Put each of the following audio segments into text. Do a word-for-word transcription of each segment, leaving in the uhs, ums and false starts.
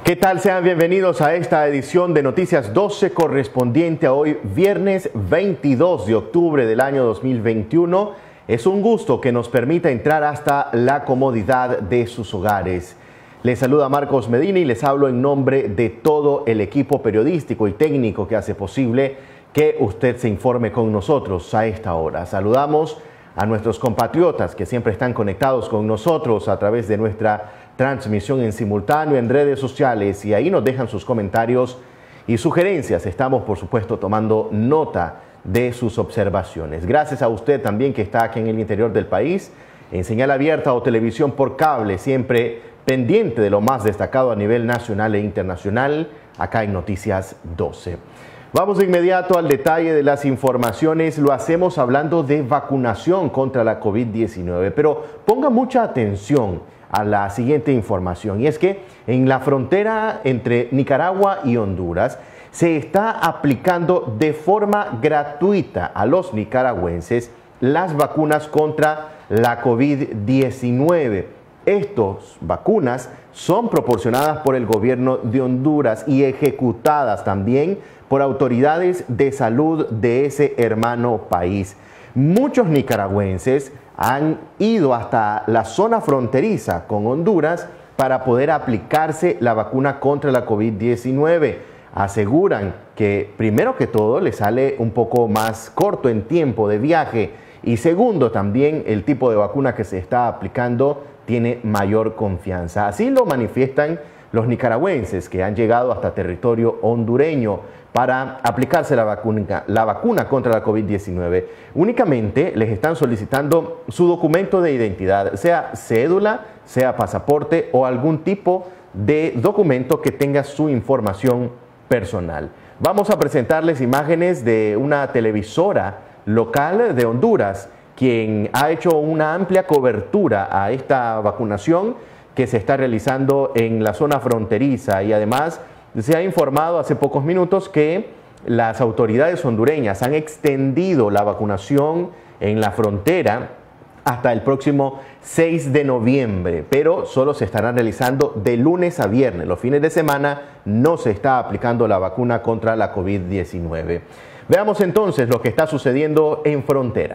¿Qué tal? Sean bienvenidos a esta edición de Noticias doce correspondiente a hoy, viernes veintidós de octubre del año dos mil veintiuno. Es un gusto que nos permita entrar hasta la comodidad de sus hogares. Les saluda Marcos Medina y les hablo en nombre de todo el equipo periodístico y técnico que hace posible que usted se informe con nosotros a esta hora. Saludamos a nuestros compatriotas que siempre están conectados con nosotros a través de nuestra transmisión en simultáneo en redes sociales, y ahí nos dejan sus comentarios y sugerencias. Estamos, por supuesto, tomando nota de sus observaciones. Gracias a usted también que está aquí en el interior del país, en señal abierta o televisión por cable, siempre pendiente de lo más destacado a nivel nacional e internacional, acá en Noticias doce. Vamos de inmediato al detalle de las informaciones. Lo hacemos hablando de vacunación contra la COVID diecinueve, pero ponga mucha atención a la siguiente información, y es que en la frontera entre Nicaragua y Honduras se está aplicando de forma gratuita a los nicaragüenses las vacunas contra la COVID diecinueve. Estas vacunas son proporcionadas por el gobierno de Honduras y ejecutadas también por autoridades de salud de ese hermano país. Muchos nicaragüenses han ido hasta la zona fronteriza con Honduras para poder aplicarse la vacuna contra la COVID diecinueve. Aseguran que, primero que todo, les sale un poco más corto en tiempo de viaje, y segundo, también el tipo de vacuna que se está aplicando tiene mayor confianza. Así lo manifiestan los nicaragüenses que han llegado hasta territorio hondureño para aplicarse la vacuna, la vacuna contra la COVID diecinueve. Únicamente les están solicitando su documento de identidad, sea cédula, sea pasaporte o algún tipo de documento que tenga su información personal. Vamos a presentarles imágenes de una televisora local de Honduras, quien ha hecho una amplia cobertura a esta vacunación que se está realizando en la zona fronteriza, y además se ha informado hace pocos minutos que las autoridades hondureñas han extendido la vacunación en la frontera hasta el próximo seis de noviembre, pero solo se estarán realizando de lunes a viernes. Los fines de semana no se está aplicando la vacuna contra la COVID diecinueve. Veamos entonces lo que está sucediendo en frontera.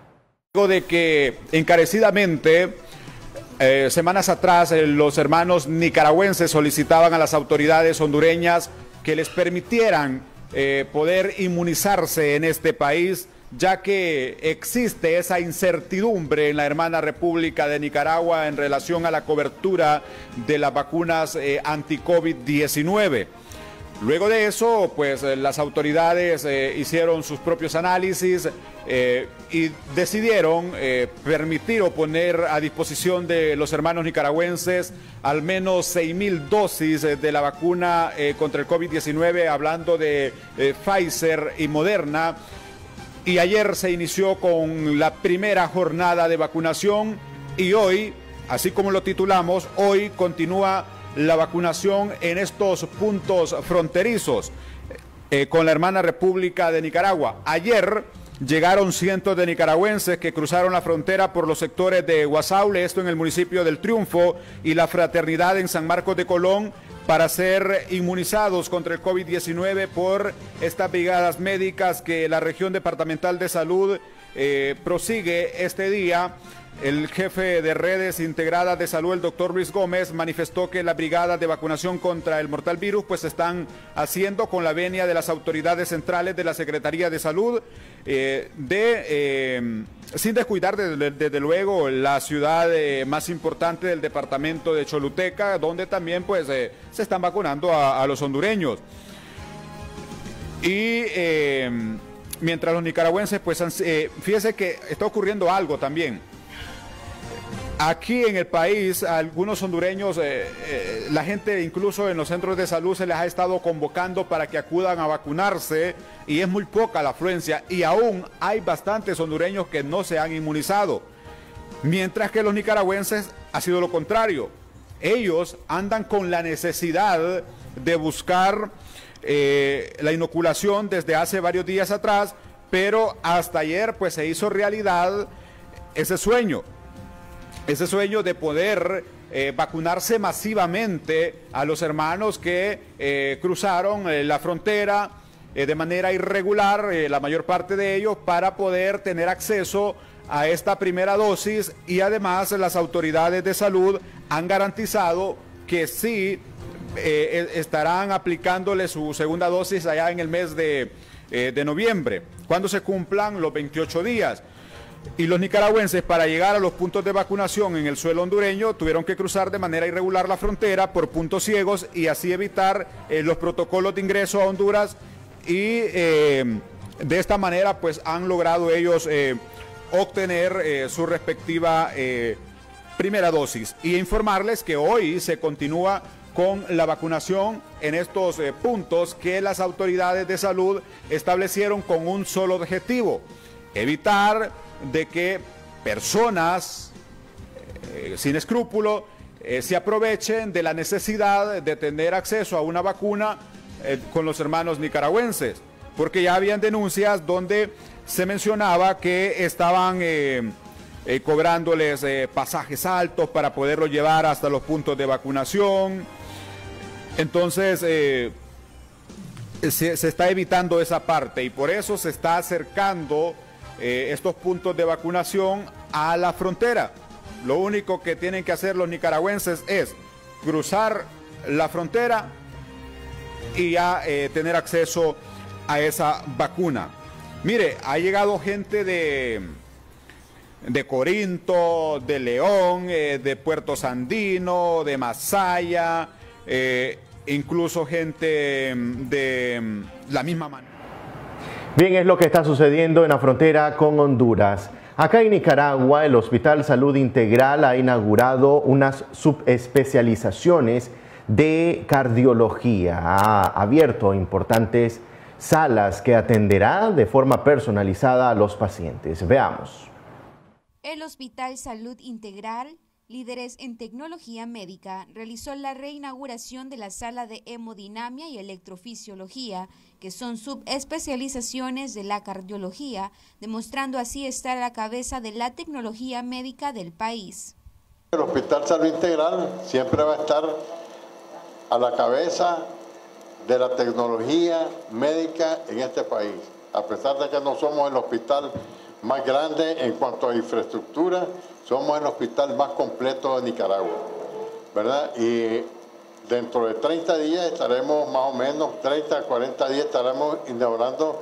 De que encarecidamente Eh, semanas atrás eh, los hermanos nicaragüenses solicitaban a las autoridades hondureñas que les permitieran eh, poder inmunizarse en este país, ya que existe esa incertidumbre en la hermana República de Nicaragua en relación a la cobertura de las vacunas eh, anti-COVID diecinueve. Luego de eso, pues eh, las autoridades eh, hicieron sus propios análisis eh, y decidieron eh, permitir o poner a disposición de los hermanos nicaragüenses al menos seis mil dosis eh, de la vacuna eh, contra el COVID diecinueve, hablando de eh, Pfizer y Moderna. Y ayer se inició con la primera jornada de vacunación, y hoy, así como lo titulamos, hoy continúa la vacunación en estos puntos fronterizos eh, con la hermana República de Nicaragua. Ayer llegaron cientos de nicaragüenses que cruzaron la frontera por los sectores de Guasaule, esto en el municipio del Triunfo, y La Fraternidad en San Marcos de Colón, para ser inmunizados contra el COVID diecinueve por estas brigadas médicas que la región departamental de salud eh, prosigue este día. El jefe de redes integradas de salud, el doctor Luis Gómez, manifestó que las brigadas de vacunación contra el mortal virus pues están haciendo con la venia de las autoridades centrales de la Secretaría de Salud, eh, de, eh, sin descuidar desde, desde luego la ciudad eh, más importante del departamento de Choluteca, donde también pues eh, se están vacunando a, a los hondureños. Y eh, mientras los nicaragüenses pues han, eh, fíjese que está ocurriendo algo también. Aquí en el país, a algunos hondureños, eh, eh, la gente incluso en los centros de salud se les ha estado convocando para que acudan a vacunarse, y es muy poca la afluencia, y aún hay bastantes hondureños que no se han inmunizado. Mientras que los nicaragüenses ha sido lo contrario. Ellos andan con la necesidad de buscar eh, la inoculación desde hace varios días atrás, pero hasta ayer pues se hizo realidad ese sueño. Ese sueño de poder eh, vacunarse masivamente a los hermanos que eh, cruzaron eh, la frontera eh, de manera irregular, eh, la mayor parte de ellos, para poder tener acceso a esta primera dosis, y además las autoridades de salud han garantizado que sí eh, estarán aplicándole su segunda dosis allá en el mes de, eh, de noviembre, cuando se cumplan los veintiocho días. Y los nicaragüenses, para llegar a los puntos de vacunación en el suelo hondureño, tuvieron que cruzar de manera irregular la frontera por puntos ciegos y así evitar eh, los protocolos de ingreso a Honduras, y eh, de esta manera pues han logrado ellos eh, obtener eh, su respectiva eh, primera dosis. Y informarles que hoy se continúa con la vacunación en estos eh, puntos que las autoridades de salud establecieron con un solo objetivo: evitar de que personas eh, sin escrúpulo eh, se aprovechen de la necesidad de tener acceso a una vacuna eh, con los hermanos nicaragüenses, porque ya habían denuncias donde se mencionaba que estaban eh, eh, cobrándoles eh, pasajes altos para poderlos llevar hasta los puntos de vacunación. Entonces eh, se, se está evitando esa parte, y por eso se está acercando eh, estos puntos de vacunación a la frontera. Lo único que tienen que hacer los nicaragüenses es cruzar la frontera y ya eh, tener acceso a esa vacuna. Mire, ha llegado gente de, de Corinto, de León, eh, de Puerto Sandino, de Masaya, eh, incluso gente de la misma manera. Bien, es lo que está sucediendo en la frontera con Honduras. Acá en Nicaragua, el Hospital Salud Integral ha inaugurado unas subespecializaciones de cardiología. Ha abierto importantes salas que atenderá de forma personalizada a los pacientes. Veamos. El Hospital Salud Integral, líderes en tecnología médica, realizó la reinauguración de la sala de hemodinamia y electrofisiología, que son subespecializaciones de la cardiología, demostrando así estar a la cabeza de la tecnología médica del país. El Hospital Salud Integral siempre va a estar a la cabeza de la tecnología médica en este país, a pesar de que no somos el hospital más grande en cuanto a infraestructura, somos el hospital más completo de Nicaragua, ¿verdad? Y dentro de treinta días estaremos más o menos, treinta a cuarenta días estaremos inaugurando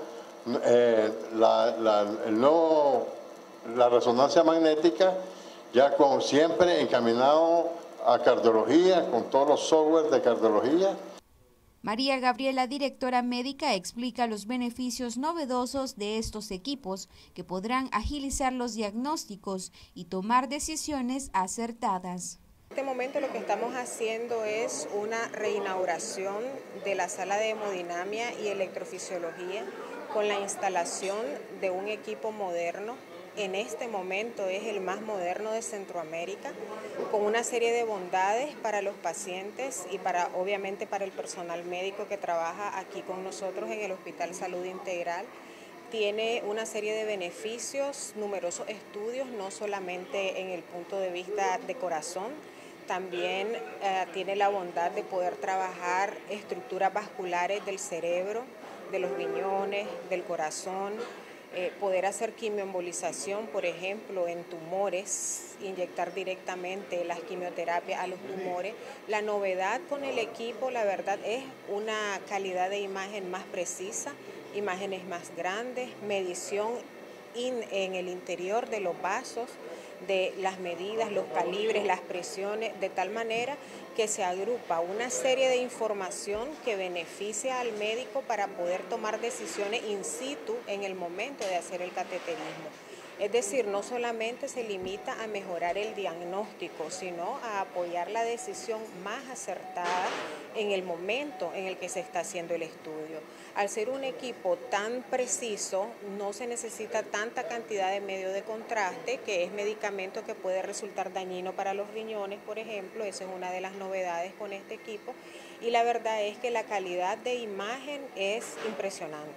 eh, la, la, el nuevo, la resonancia magnética, ya con siempre encaminado a cardiología, con todos los software de cardiología. María Gabriela, directora médica, explica los beneficios novedosos de estos equipos que podrán agilizar los diagnósticos y tomar decisiones acertadas. En este momento lo que estamos haciendo es una reinauguración de la sala de hemodinamia y electrofisiología con la instalación de un equipo moderno. En este momento es el más moderno de Centroamérica, con una serie de bondades para los pacientes y para, obviamente, para el personal médico que trabaja aquí con nosotros en el Hospital Salud Integral. Tiene una serie de beneficios, numerosos estudios, no solamente en el punto de vista de corazón, también eh, tiene la bondad de poder trabajar estructuras vasculares del cerebro, de los riñones, del corazón. Eh, poder hacer quimioembolización, por ejemplo, en tumores, inyectar directamente las quimioterapias a los tumores. La novedad con el equipo, la verdad, es una calidad de imagen más precisa, imágenes más grandes, medición in, en el interior de los vasos, de las medidas, los calibres, las presiones, de tal manera que se agrupa una serie de información que beneficia al médico para poder tomar decisiones in situ en el momento de hacer el cateterismo. Es decir, no solamente se limita a mejorar el diagnóstico, sino a apoyar la decisión más acertada en el momento en el que se está haciendo el estudio. Al ser un equipo tan preciso, no se necesita tanta cantidad de medio de contraste, que es medicamento que puede resultar dañino para los riñones, por ejemplo. Esa es una de las novedades con este equipo. Y la verdad es que la calidad de imagen es impresionante.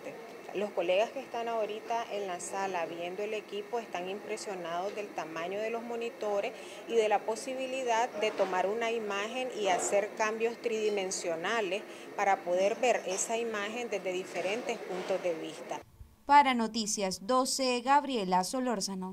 Los colegas que están ahorita en la sala viendo el equipo están impresionados del tamaño de los monitores y de la posibilidad de tomar una imagen y hacer cambios tridimensionales para poder ver esa imagen desde diferentes puntos de vista. Para Noticias doce, Gabriela Solórzano.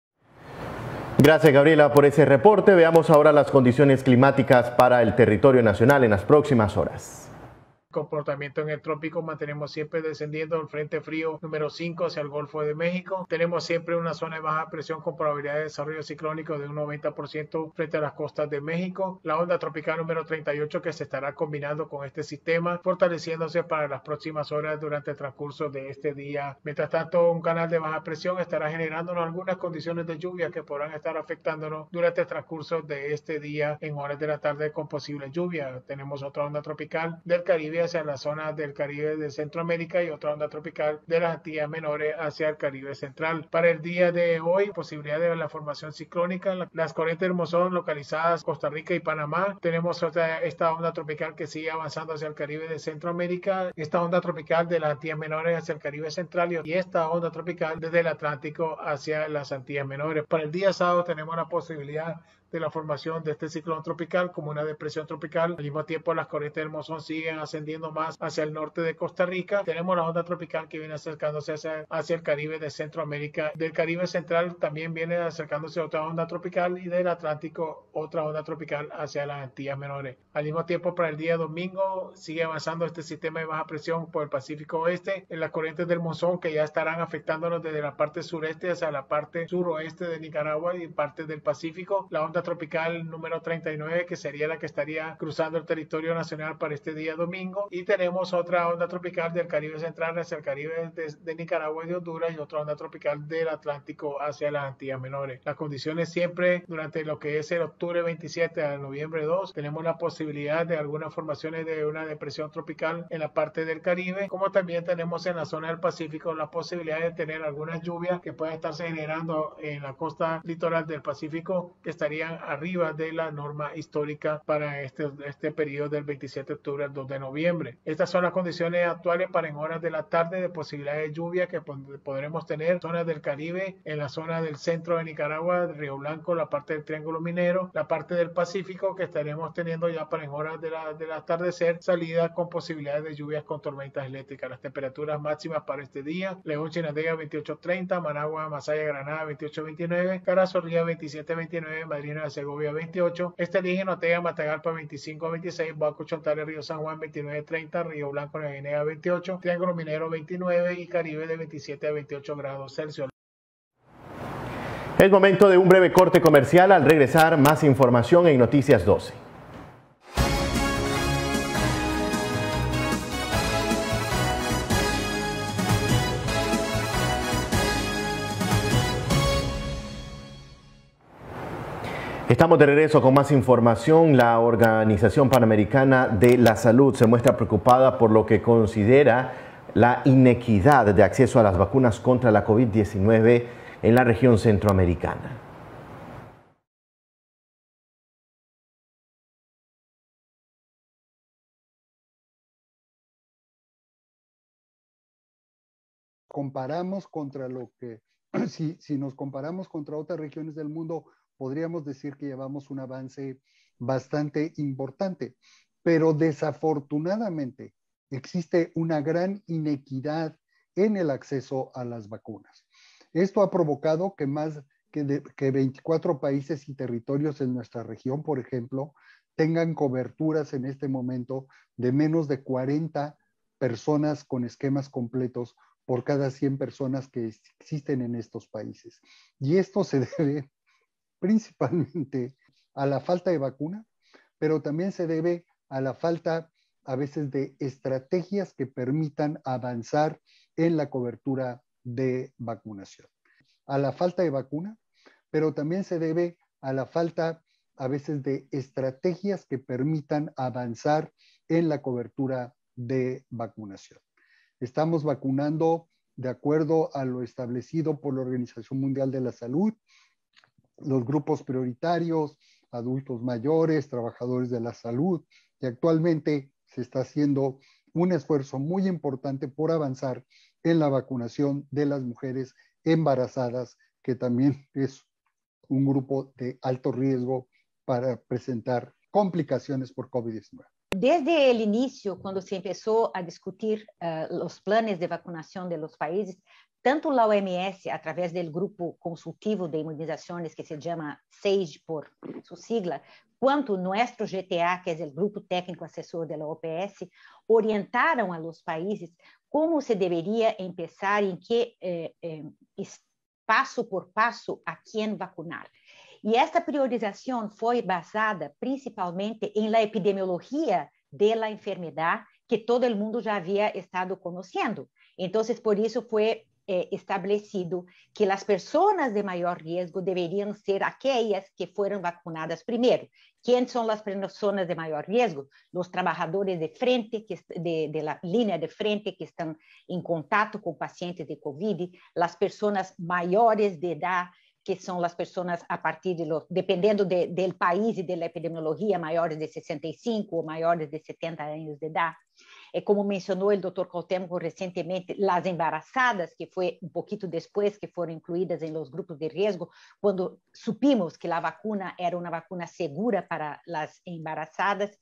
Gracias, Gabriela, por ese reporte. Veamos ahora las condiciones climáticas para el territorio nacional en las próximas horas. Comportamiento en el trópico, mantenemos siempre descendiendo el frente frío número cinco hacia el Golfo de México. Tenemos siempre una zona de baja presión con probabilidad de desarrollo ciclónico de un noventa por ciento frente a las costas de México. La onda tropical número treinta y ocho que se estará combinando con este sistema, fortaleciéndose para las próximas horas durante el transcurso de este día. Mientras tanto, un canal de baja presión estará generándonos algunas condiciones de lluvia que podrán estar afectándonos durante el transcurso de este día en horas de la tarde con posible lluvia. Tenemos otra onda tropical del Caribe hacia la zona del Caribe de Centroamérica y otra onda tropical de las Antillas Menores hacia el Caribe Central. Para el día de hoy, posibilidad de la formación ciclónica, las corrientes del monzón localizadas Costa Rica y Panamá. Tenemos otra, esta onda tropical que sigue avanzando hacia el Caribe de Centroamérica, esta onda tropical de las Antillas Menores hacia el Caribe Central y esta onda tropical desde el Atlántico hacia las Antillas Menores. Para el día sábado tenemos la posibilidad de la formación de este ciclón tropical como una depresión tropical. Al mismo tiempo, las corrientes del monzón siguen ascendiendo más hacia el norte de Costa Rica. Tenemos la onda tropical que viene acercándose hacia, hacia el Caribe de Centroamérica. Del Caribe Central también viene acercándose otra onda tropical y del Atlántico otra onda tropical hacia las Antillas Menores. Al mismo tiempo, para el día domingo sigue avanzando este sistema de baja presión por el Pacífico Oeste en las corrientes del monzón que ya estarán afectándonos desde la parte sureste hacia la parte suroeste de Nicaragua y parte del Pacífico. La onda tropical número treinta y nueve que sería la que estaría cruzando el territorio nacional para este día domingo, y tenemos otra onda tropical del Caribe Central hacia el Caribe de, de Nicaragua y de Honduras y otra onda tropical del Atlántico hacia las Antillas Menores. Las condiciones siempre durante lo que es el octubre veintisiete al noviembre dos, tenemos la posibilidad de algunas formaciones de una depresión tropical en la parte del Caribe, como también tenemos en la zona del Pacífico la posibilidad de tener algunas lluvias que pueden estarse generando en la costa litoral del Pacífico que estarían arriba de la norma histórica para este, este periodo del veintisiete de octubre al dos de noviembre. Estas son las condiciones actuales para en horas de la tarde de posibilidades de lluvia que podremos tener zonas del Caribe, en la zona del centro de Nicaragua, Río Blanco, la parte del Triángulo Minero, la parte del Pacífico que estaremos teniendo ya para en horas de la, del atardecer, salida con posibilidades de lluvias con tormentas eléctricas. Las temperaturas máximas para este día: León, Chinandega veintiocho treinta, Managua, Masaya, Granada veintiocho veintinueve, Carazorría veintisiete veintinueve, Madrid, Nueva Segovia veintiocho, Estelín, Notega, Matagalpa veinticinco veintiséis, Baco, Chontales, Río San Juan veintinueve treinta, Río Blanco, Nueva Guinea veintiocho, Triángulo Minero veintinueve y Caribe de veintisiete a veintiocho grados Celsius. Es momento de un breve corte comercial. Al regresar, más información en Noticias doce. Estamos de regreso con más información. La Organización Panamericana de la Salud se muestra preocupada por lo que considera la inequidad de acceso a las vacunas contra la COVID diecinueve en la región centroamericana. Comparamos contra lo que, si, si nos comparamos contra otras regiones del mundo, podríamos decir que llevamos un avance bastante importante, pero desafortunadamente existe una gran inequidad en el acceso a las vacunas. Esto ha provocado que más que, de, que veinticuatro países y territorios en nuestra región, por ejemplo, tengan coberturas en este momento de menos de cuarenta personas con esquemas completos por cada cien personas que existen en estos países. Y esto se debe principalmente a la falta de vacuna, pero también se debe a la falta a veces de estrategias que permitan avanzar en la cobertura de vacunación. A la falta de vacuna, pero también se debe a la falta a veces de estrategias que permitan avanzar en la cobertura de vacunación. Estamos vacunando de acuerdo a lo establecido por la Organización Mundial de la Salud, los grupos prioritarios, adultos mayores, trabajadores de la salud, y actualmente se está haciendo un esfuerzo muy importante por avanzar en la vacunación de las mujeres embarazadas, que también es un grupo de alto riesgo para presentar complicaciones por COVID diecinueve. Desde el inicio, cuando se empezó a discutir uh, los planes de vacunación de los países, tanto la O M S, a través del grupo consultivo de inmunizaciones que se llama SAGE por su sigla, quanto nuestro G T A, que es el grupo técnico asesor de la O P S, orientaron a los países cómo se debería empezar, en qué eh, eh, paso por paso a quién vacunar. E esta priorização foi basada principalmente em la epidemiologia de la enfermedad que todo el mundo já havia estado conhecendo. Então, por isso foi eh, establecido que as pessoas de maior risco deveriam ser aquelas que foram vacunadas primeiro. Quem são as pessoas de maior risco? Os trabalhadores de frente, que, de, de la linha de frente que estão em contato com pacientes de COVID, as pessoas maiores de idade, que são as pessoas a partir de, los, dependendo de, do país e da epidemiologia, maiores de sessenta e cinco ou maiores de setenta anos de idade. É como mencionou o doutor Cuauhtémoc recentemente, as embarazadas, que foi um pouquinho depois que foram incluídas em los grupos de risco, quando supimos que a vacuna era uma vacuna segura para as embarazadas.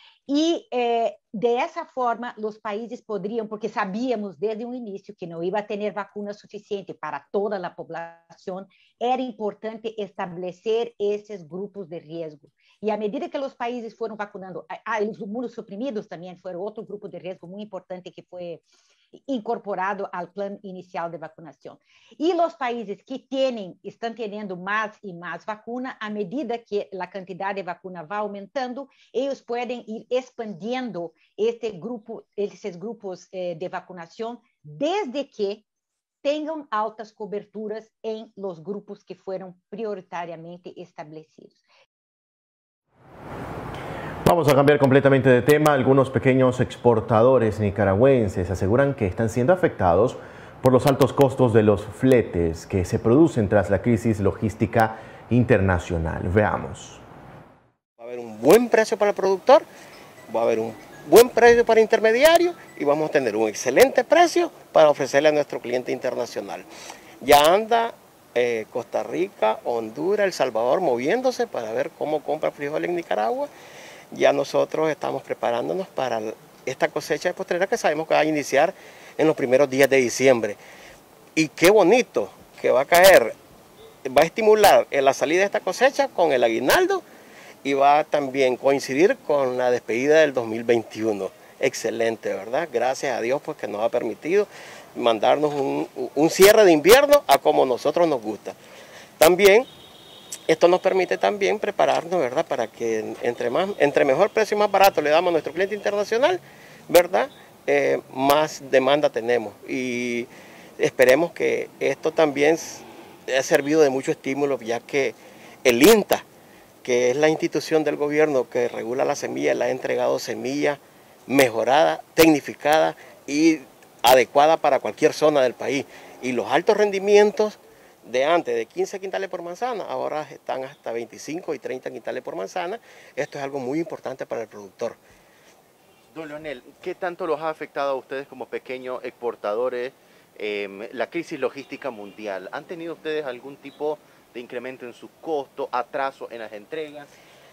E eh, dessa forma, os países poderiam, porque sabíamos desde o início que não ia ter vacuna suficiente para toda a população, era importante estabelecer esses grupos de risco. E à medida que os países foram vacunando, ah, os imunossuprimidos também foram outro grupo de risco muito importante que foi incorporado ao plano inicial de vacunação. E os países que têm, estão tendo mais e mais vacuna, à medida que a quantidade de vacuna vai aumentando, eles podem ir expandindo este grupo, esses grupos eh, de vacunação, desde que tenham altas coberturas em los grupos que foram prioritariamente estabelecidos. Vamos a cambiar completamente de tema. Algunos pequeños exportadores nicaragüenses aseguran que están siendo afectados por los altos costos de los fletes que se producen tras la crisis logística internacional. Veamos. Va a haber un buen precio para el productor, va a haber un buen precio para el intermediario y vamos a tener un excelente precio para ofrecerle a nuestro cliente internacional. Ya anda eh, Costa Rica, Honduras, El Salvador moviéndose para ver cómo compra frijol en Nicaragua. Ya nosotros estamos preparándonos para esta cosecha de postrera que sabemos que va a iniciar en los primeros días de diciembre. Y qué bonito que va a caer, va a estimular la salida de esta cosecha con el aguinaldo y va a también coincidir con la despedida del dos mil veintiuno. Excelente, ¿verdad? Gracias a Dios pues, que nos ha permitido mandarnos un, un cierre de invierno a como nosotros nos gusta. También esto nos permite también prepararnos, ¿verdad? Para que entre, más, entre mejor precio y más barato le damos a nuestro cliente internacional, ¿verdad? Eh, más demanda tenemos. Y esperemos que esto también ha servido de mucho estímulo, ya que el INTA, que es la institución del gobierno que regula la semilla, le ha entregado semilla mejorada, tecnificada y adecuada para cualquier zona del país. Y los altos rendimientos de antes de quince quintales por manzana, ahora están hasta veinticinco y treinta quintales por manzana. Esto es algo muy importante para el productor. Don Leonel, ¿qué tanto los ha afectado a ustedes como pequeños exportadores eh, la crisis logística mundial? ¿Han tenido ustedes algún tipo de incremento en sus costos, atraso en las entregas?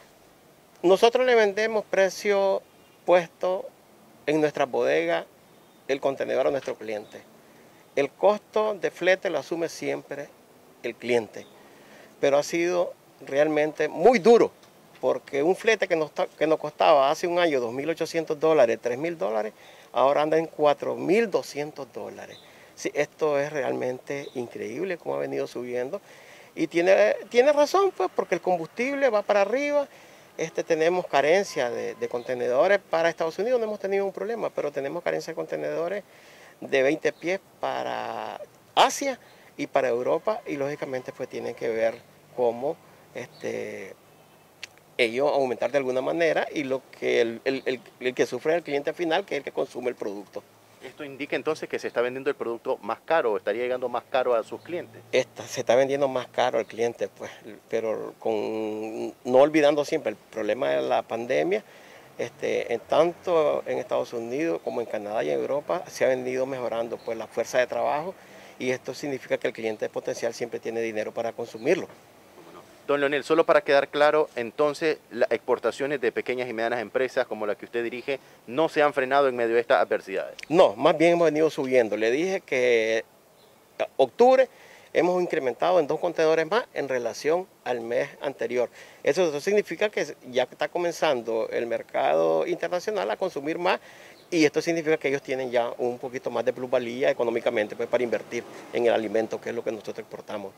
Nosotros le vendemos precio puesto en nuestra bodega el contenedor a nuestro cliente. El costo de flete lo asume siempre el cliente, pero ha sido realmente muy duro, porque un flete que nos, que nos costaba hace un año dos mil ochocientos dólares, tres mil dólares, ahora anda en cuatro mil doscientos dólares. Sí, esto es realmente increíble cómo ha venido subiendo y tiene, tiene razón, pues, porque el combustible va para arriba. Este, tenemos carencia de, de contenedores para Estados Unidos, no hemos tenido un problema, pero tenemos carencia de contenedores de veinte pies para Asia y para Europa, y lógicamente pues tienen que ver cómo este, ellos aumentar de alguna manera y lo que el, el, el, el que sufre es el cliente final, que es el que consume el producto. ¿Esto indica entonces que se está vendiendo el producto más caro o estaría llegando más caro a sus clientes? Esta, se está vendiendo más caro al cliente, pues, pero con, no olvidando siempre el problema de la pandemia. Este, en tanto en Estados Unidos como en Canadá y en Europa se ha venido mejorando pues, la fuerza de trabajo, y esto significa que el cliente potencial siempre tiene dinero para consumirlo. Don Leonel, solo para quedar claro, entonces las exportaciones de pequeñas y medianas empresas como la que usted dirige no se han frenado en medio de estas adversidades. No, más bien hemos venido subiendo. Le dije que en octubre hemos incrementado en dos contenedores más en relación al mes anterior. Eso, eso significa que ya está comenzando el mercado internacional a consumir más, y esto significa que ellos tienen ya un poquito más de plusvalía económicamente pues, para invertir en el alimento, que es lo que nosotros exportamos.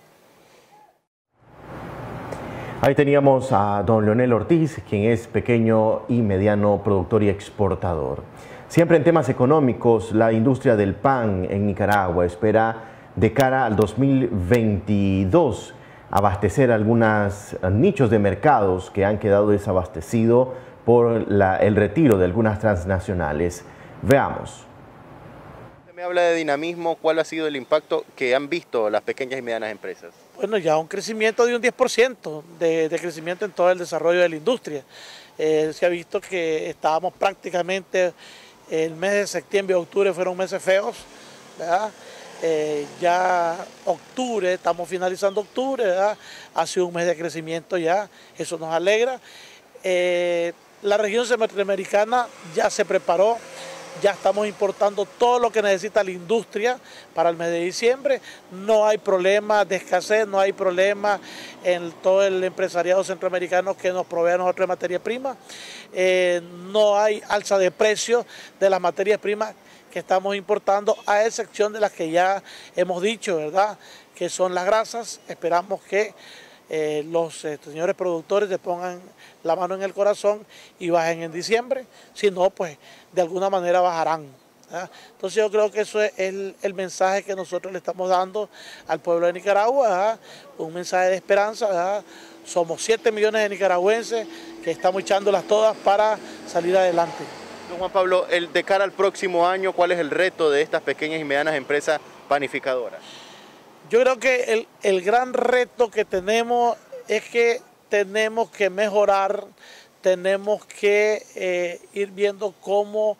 Ahí teníamos a don Leonel Ortiz, quien es pequeño y mediano productor y exportador. Siempre en temas económicos, la industria del pan en Nicaragua espera de cara al dos mil veintidós abastecer algunos nichos de mercados que han quedado desabastecidos por la, el retiro de algunas transnacionales. Veamos. Me habla de dinamismo, ¿cuál ha sido el impacto que han visto las pequeñas y medianas empresas? Bueno, ya un crecimiento de un diez por ciento de, de crecimiento en todo el desarrollo de la industria. Eh, se ha visto que estábamos prácticamente, el mes de septiembre y octubre fueron meses feos, ¿verdad? Eh, ya octubre, estamos finalizando octubre, ¿verdad? Ha sido un mes de crecimiento ya, eso nos alegra. Eh, la región centroamericana ya se preparó, ya estamos importando todo lo que necesita la industria para el mes de diciembre. No hay problema de escasez, no hay problema en todo el empresariado centroamericano que nos provee a nosotros de materia prima. Eh, no hay alza de precios de las materias primas que estamos importando, a excepción de las que ya hemos dicho, ¿verdad?, que son las grasas. Esperamos que eh, los eh, señores productores se pongan la mano en el corazón y bajen en diciembre, si no, pues de alguna manera bajarán, ¿verdad? Entonces yo creo que eso es el, el mensaje que nosotros le estamos dando al pueblo de Nicaragua, ¿verdad?, un mensaje de esperanza, ¿verdad? Somos siete millones de nicaragüenses que estamos echándolas todas para salir adelante. Don Juan Pablo, el, de cara al próximo año, ¿cuál es el reto de estas pequeñas y medianas empresas panificadoras? Yo creo que el, el gran reto que tenemos es que tenemos que mejorar, tenemos que eh, ir viendo cómo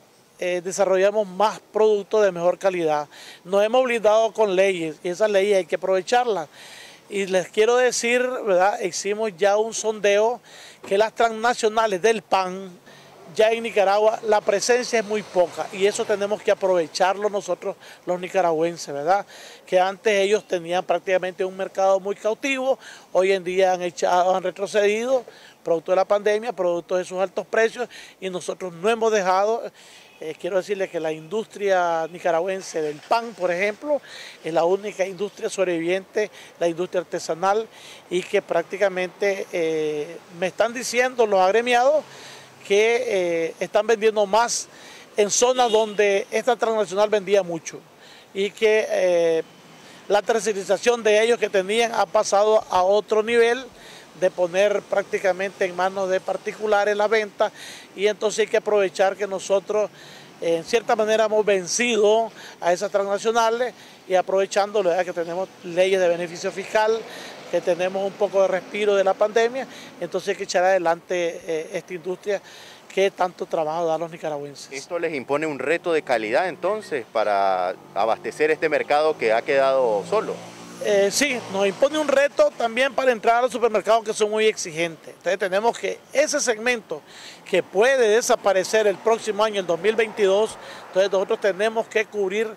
eh, desarrollamos más productos de mejor calidad. Nos hemos blindado con leyes y esas leyes hay que aprovecharlas. Y les quiero decir, ¿verdad?, hicimos ya un sondeo que las transnacionales del pan, ya en Nicaragua la presencia es muy poca, y eso tenemos que aprovecharlo nosotros los nicaragüenses, ¿verdad? Que antes ellos tenían prácticamente un mercado muy cautivo, hoy en día han, echado, han retrocedido, producto de la pandemia, producto de sus altos precios, y nosotros no hemos dejado. Eh, quiero decirles que la industria nicaragüense del pan, por ejemplo, es la única industria sobreviviente, la industria artesanal, y que prácticamente eh, me están diciendo los agremiados que eh, están vendiendo más en zonas donde esta transnacional vendía mucho, y que eh, la tercerización de ellos que tenían ha pasado a otro nivel, de poner prácticamente en manos de particulares la venta, y entonces hay que aprovechar que nosotros eh, en cierta manera hemos vencido a esas transnacionales, y aprovechando ¿verdad?, que tenemos leyes de beneficio fiscal, que tenemos un poco de respiro de la pandemia, entonces hay que echar adelante eh, esta industria que tanto trabajo da a los nicaragüenses. ¿Esto les impone un reto de calidad entonces para abastecer este mercado que ha quedado solo? Eh, sí, nos impone un reto también para entrar a los supermercados que son muy exigentes. Entonces tenemos que ese segmento que puede desaparecer el próximo año, el dos mil veintidós, entonces nosotros tenemos que cubrir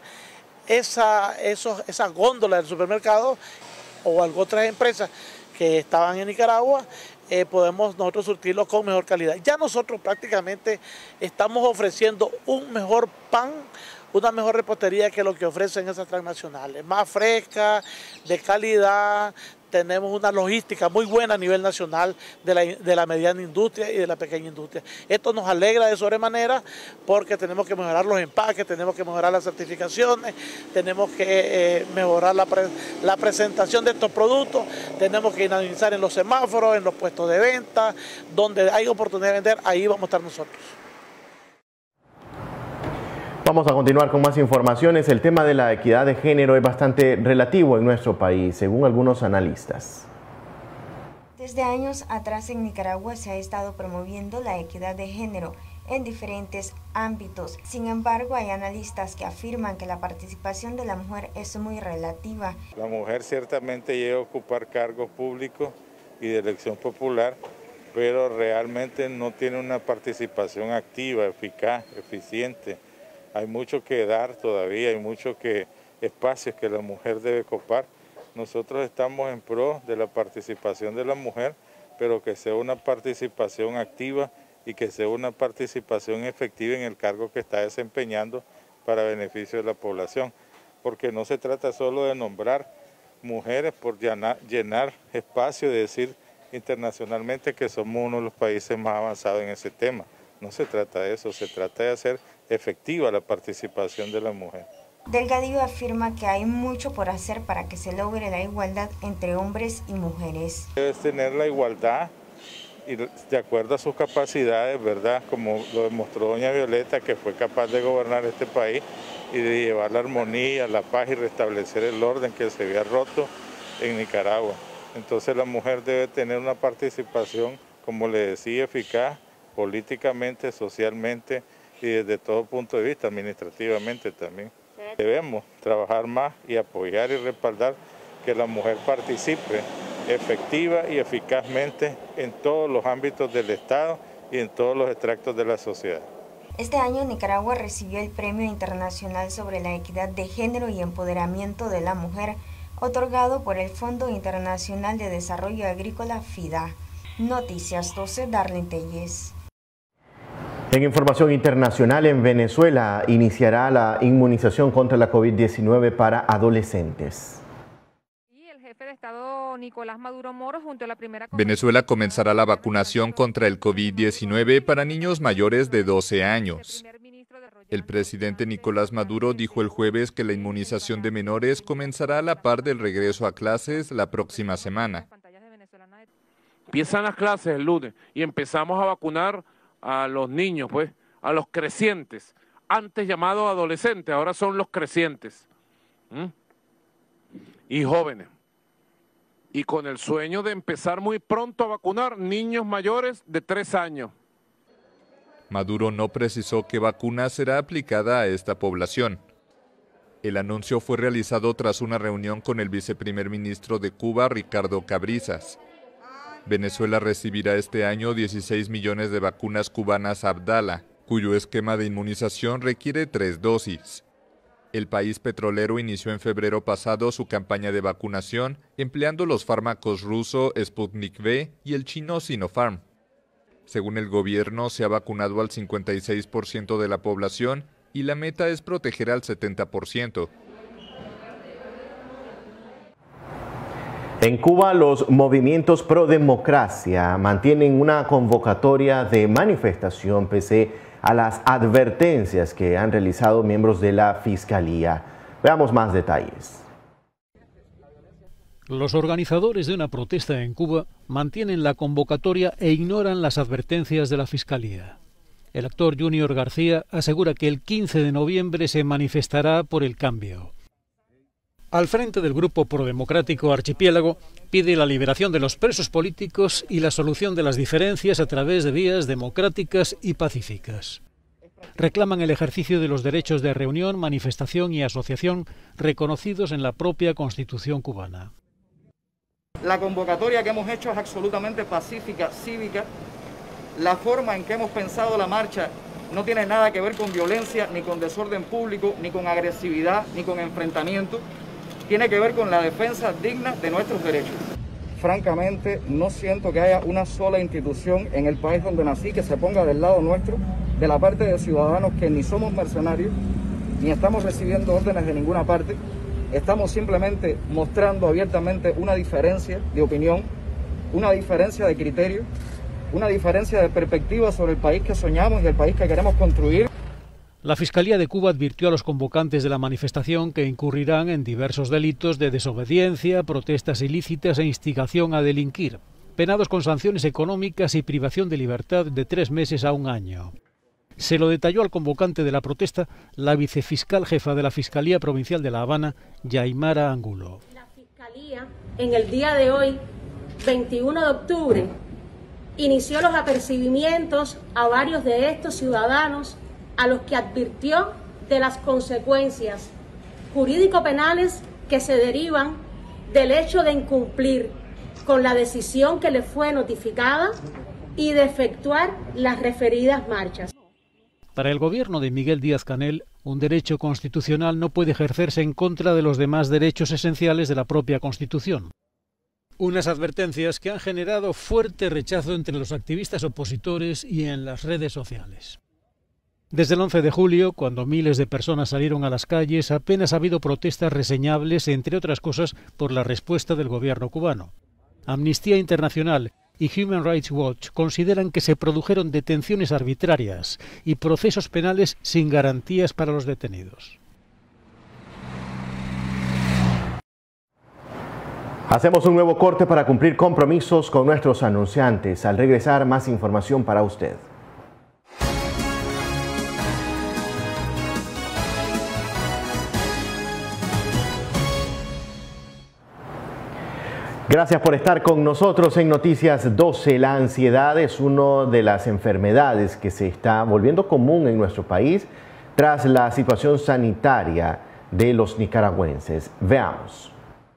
esa, esos, esa góndola del supermercado, o algo otras empresas que estaban en Nicaragua, eh, podemos nosotros surtirlos con mejor calidad. Ya nosotros prácticamente estamos ofreciendo un mejor pan, una mejor repostería que lo que ofrecen esas transnacionales, más fresca, de calidad. Tenemos una logística muy buena a nivel nacional de la, de la mediana industria y de la pequeña industria. Esto nos alegra de sobremanera porque tenemos que mejorar los empaques, tenemos que mejorar las certificaciones, tenemos que eh, mejorar la, pre, la presentación de estos productos, tenemos que analizar en los semáforos, en los puestos de venta, donde hay oportunidad de vender, ahí vamos a estar nosotros. Vamos a continuar con más informaciones. El tema de la equidad de género es bastante relativo en nuestro país, según algunos analistas. Desde años atrás en Nicaragua se ha estado promoviendo la equidad de género en diferentes ámbitos. Sin embargo, hay analistas que afirman que la participación de la mujer es muy relativa. La mujer ciertamente llega a ocupar cargos públicos y de elección popular, pero realmente no tiene una participación activa, eficaz, eficiente. Hay mucho que dar todavía, hay muchos que, espacios que la mujer debe copar. Nosotros estamos en pro de la participación de la mujer, pero que sea una participación activa y que sea una participación efectiva en el cargo que está desempeñando para beneficio de la población. Porque no se trata solo de nombrar mujeres por llenar, llenar espacio, de decir internacionalmente que somos uno de los países más avanzados en ese tema. No se trata de eso, se trata de hacer efectiva la participación de la mujer. Delgadillo afirma que hay mucho por hacer para que se logre la igualdad entre hombres y mujeres. Debe tener la igualdad y de acuerdo a sus capacidades, ¿verdad? Como lo demostró doña Violeta, que fue capaz de gobernar este país y de llevar la armonía, la paz y restablecer el orden que se había roto en Nicaragua. Entonces la mujer debe tener una participación, como le decía, eficaz políticamente, socialmente y desde todo punto de vista, administrativamente también. Debemos trabajar más y apoyar y respaldar que la mujer participe efectiva y eficazmente en todos los ámbitos del Estado y en todos los extractos de la sociedad. Este año Nicaragua recibió el Premio Internacional sobre la Equidad de Género y Empoderamiento de la Mujer, otorgado por el Fondo Internacional de Desarrollo Agrícola FIDA. Noticias doce, Darlene Telles. En información internacional, en Venezuela iniciará la inmunización contra la COVID diecinueve para adolescentes. El jefe de Estado Nicolás Maduro Moro junto a la primera... Venezuela comenzará la vacunación contra el COVID diecinueve para niños mayores de doce años. El presidente Nicolás Maduro dijo el jueves que la inmunización de menores comenzará a la par del regreso a clases la próxima semana. Empiezan las clases el lunes y empezamos a vacunar a los niños, pues, a los crecientes, antes llamados adolescentes, ahora son los crecientes, ¿Mm? y jóvenes, y con el sueño de empezar muy pronto a vacunar niños mayores de tres años. Maduro no precisó qué vacuna será aplicada a esta población. El anuncio fue realizado tras una reunión con el viceprimer ministro de Cuba, Ricardo Cabrizas. Venezuela recibirá este año dieciséis millones de vacunas cubanas Abdala, cuyo esquema de inmunización requiere tres dosis. El país petrolero inició en febrero pasado su campaña de vacunación empleando los fármacos ruso Sputnik V y el chino Sinopharm. Según el gobierno, se ha vacunado al cincuenta y seis por ciento de la población y la meta es proteger al setenta por ciento. En Cuba, los movimientos pro democracia mantienen una convocatoria de manifestación pese a las advertencias que han realizado miembros de la Fiscalía. Veamos más detalles. Los organizadores de una protesta en Cuba mantienen la convocatoria e ignoran las advertencias de la Fiscalía. El actor Junior García asegura que el quince de noviembre se manifestará por el cambio. Al frente del grupo prodemocrático Archipiélago pide la liberación de los presos políticos y la solución de las diferencias a través de vías democráticas y pacíficas. Reclaman el ejercicio de los derechos de reunión, manifestación y asociación reconocidos en la propia Constitución cubana. La convocatoria que hemos hecho es absolutamente pacífica, cívica. La forma en que hemos pensado la marcha no tiene nada que ver con violencia, ni con desorden público, ni con agresividad, ni con enfrentamiento. Tiene que ver con la defensa digna de nuestros derechos. Francamente, no siento que haya una sola institución en el país donde nací que se ponga del lado nuestro, de la parte de ciudadanos que ni somos mercenarios, ni estamos recibiendo órdenes de ninguna parte. Estamos simplemente mostrando abiertamente una diferencia de opinión, una diferencia de criterio, una diferencia de perspectiva sobre el país que soñamos y el país que queremos construir. La Fiscalía de Cuba advirtió a los convocantes de la manifestación que incurrirán en diversos delitos de desobediencia, protestas ilícitas e instigación a delinquir, penados con sanciones económicas y privación de libertad de tres meses a un año. Se lo detalló al convocante de la protesta la vicefiscal jefa de la Fiscalía Provincial de La Habana, Yaimara Angulo. La Fiscalía, en el día de hoy, veintiuno de octubre, inició los apercibimientos a varios de estos ciudadanos a los que advirtió de las consecuencias jurídico-penales que se derivan del hecho de incumplir con la decisión que le fue notificada y de efectuar las referidas marchas. Para el gobierno de Miguel Díaz-Canel, un derecho constitucional no puede ejercerse en contra de los demás derechos esenciales de la propia Constitución. Unas advertencias que han generado fuerte rechazo entre los activistas opositores y en las redes sociales. Desde el once de julio, cuando miles de personas salieron a las calles, apenas ha habido protestas reseñables, entre otras cosas, por la respuesta del gobierno cubano. Amnistía Internacional y Human Rights Watch consideran que se produjeron detenciones arbitrarias y procesos penales sin garantías para los detenidos. Hacemos un nuevo corte para cumplir compromisos con nuestros anunciantes. Al regresar, más información para usted. Gracias por estar con nosotros en Noticias doce. La ansiedad es una de las enfermedades que se está volviendo común en nuestro país tras la situación sanitaria de los nicaragüenses. Veamos.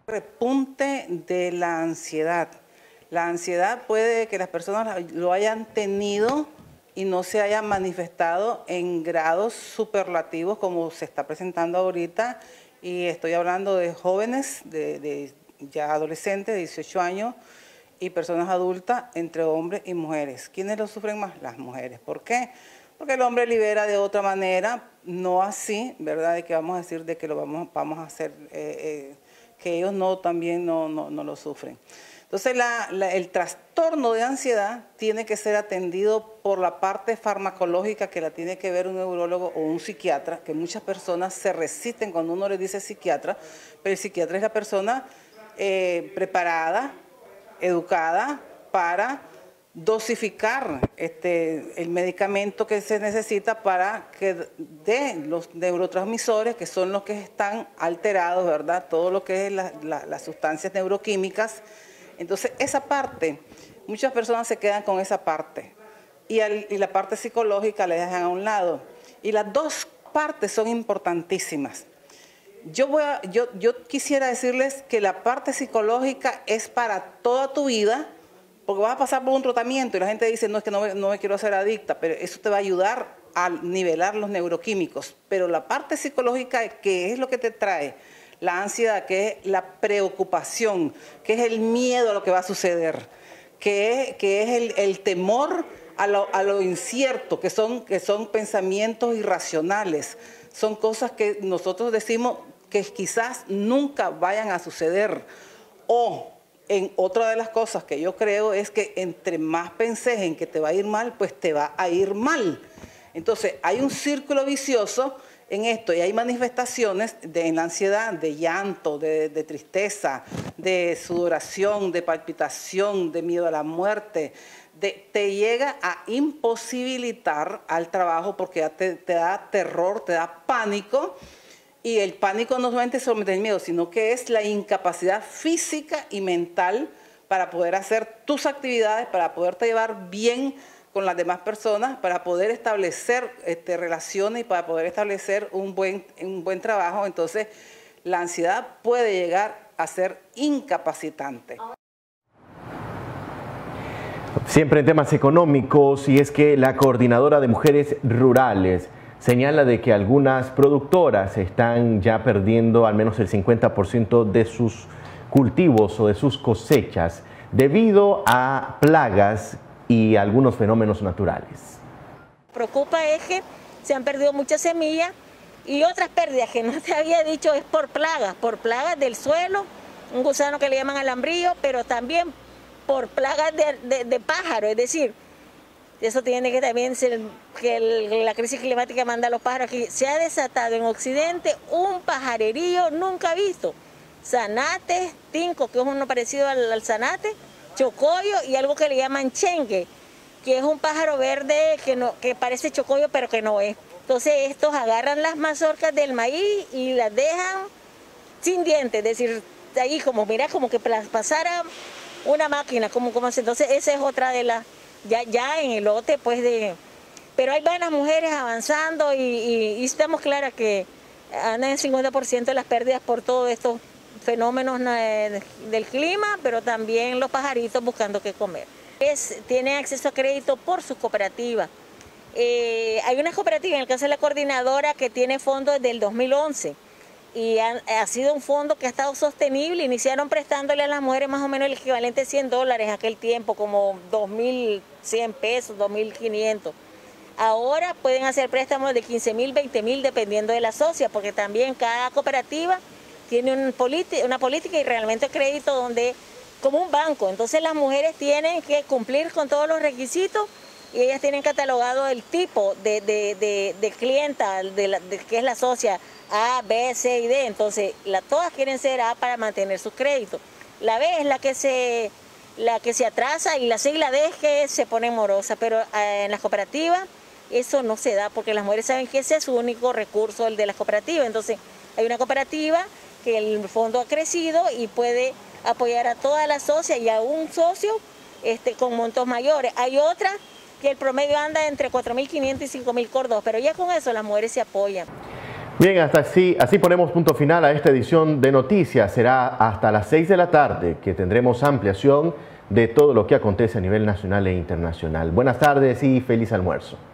Repunte de la ansiedad. La ansiedad puede que las personas lo hayan tenido y no se haya manifestado en grados superlativos como se está presentando ahorita. Y estoy hablando de jóvenes, de, de ya adolescentes de dieciocho años y personas adultas entre hombres y mujeres. ¿Quiénes lo sufren más? Las mujeres. ¿Por qué? Porque el hombre libera de otra manera, no así, ¿verdad? De que vamos a decir de que lo vamos, vamos a hacer, eh, eh, que ellos no también no, no, no lo sufren. Entonces la, la, el trastorno de ansiedad tiene que ser atendido por la parte farmacológica que la tiene que ver un neurólogo o un psiquiatra, que muchas personas se resisten cuando uno les dice psiquiatra, pero el psiquiatra es la persona Eh, preparada, educada para dosificar este, el medicamento que se necesita para que dé los neurotransmisores, que son los que están alterados, ¿verdad? Todo lo que es la, la, las sustancias neuroquímicas. Entonces, esa parte, muchas personas se quedan con esa parte y, al, y la parte psicológica la dejan a un lado. Y las dos partes son importantísimas. Yo, voy a, yo, yo quisiera decirles que la parte psicológica es para toda tu vida, porque vas a pasar por un tratamiento y la gente dice, no, es que no me, no me quiero hacer adicta, pero eso te va a ayudar a nivelar los neuroquímicos. Pero la parte psicológica, que es lo que te trae la ansiedad, que es la preocupación, que es el miedo a lo que va a suceder, que es, que es el, el temor a lo, a lo incierto, que son, que son pensamientos irracionales, son cosas que nosotros decimos que quizás nunca vayan a suceder. O en otra de las cosas que yo creo es que entre más penses en que te va a ir mal, pues te va a ir mal. Entonces hay un círculo vicioso en esto y hay manifestaciones de en la ansiedad, de llanto, de, de tristeza, de sudoración, de palpitación, de miedo a la muerte. De, te llega a imposibilitar al trabajo porque te, te da terror, te da pánico. Y el pánico no solamente es solamente el miedo, sino que es la incapacidad física y mental para poder hacer tus actividades, para poderte llevar bien con las demás personas, para poder establecer este, relaciones y para poder establecer un buen, un buen trabajo. Entonces, la ansiedad puede llegar a ser incapacitante. Siempre en temas económicos, y es que la Coordinadora de Mujeres Rurales señala de que algunas productoras están ya perdiendo al menos el cincuenta por ciento de sus cultivos o de sus cosechas debido a plagas y algunos fenómenos naturales. Preocupa es que se han perdido muchas semillas y otras pérdidas que no te había dicho es por plagas, por plagas del suelo, un gusano que le llaman alambrillo, pero también por plagas de, de, de pájaros, es decir, eso tiene que también ser que el, la crisis climática manda a los pájaros aquí. Se ha desatado en Occidente un pajarerío nunca visto. Zanate, tinco, que es uno parecido al, al zanate, chocoyo y algo que le llaman chengue, que es un pájaro verde que, no, que parece chocoyo pero que no es. Entonces estos agarran las mazorcas del maíz y las dejan sin dientes, es decir, ahí como, mira, como que pasara una máquina, como, como se, entonces esa es otra de las, ya, ya en el lote pues de, pero hay buenas mujeres avanzando y, y, y estamos claras que andan en cincuenta por ciento de las pérdidas por todos estos fenómenos del clima, pero también los pajaritos buscando qué comer. Es, tienen acceso a crédito por sus cooperativas. Eh, hay una cooperativa, en el caso de la coordinadora, que tiene fondos desde el dos mil once y ha, ha sido un fondo que ha estado sostenible. Iniciaron prestándole a las mujeres más o menos el equivalente a cien dólares en aquel tiempo, como dos mil cien pesos, dos mil quinientos. Ahora pueden hacer préstamos de quince mil, veinte mil, dependiendo de la socia, porque también cada cooperativa tiene un una política y realmente crédito donde, como un banco, entonces las mujeres tienen que cumplir con todos los requisitos y ellas tienen catalogado el tipo de, de, de, de clienta, de, la, de que es la socia A, B, C y D, entonces la, todas quieren ser A para mantener sus créditos. La B es la que se, la que se atrasa y la C y la D es que se pone morosa, pero eh, en las cooperativas eso no se da porque las mujeres saben que ese es su único recurso, el de las cooperativas. Entonces hay una cooperativa que el fondo ha crecido y puede apoyar a todas las socias y a un socio este, con montos mayores. Hay otra que el promedio anda entre cuatro mil quinientos y cinco mil córdobas, pero ya con eso las mujeres se apoyan. Bien, hasta así, así ponemos punto final a esta edición de Noticias. Será hasta las seis de la tarde que tendremos ampliación de todo lo que acontece a nivel nacional e internacional. Buenas tardes y feliz almuerzo.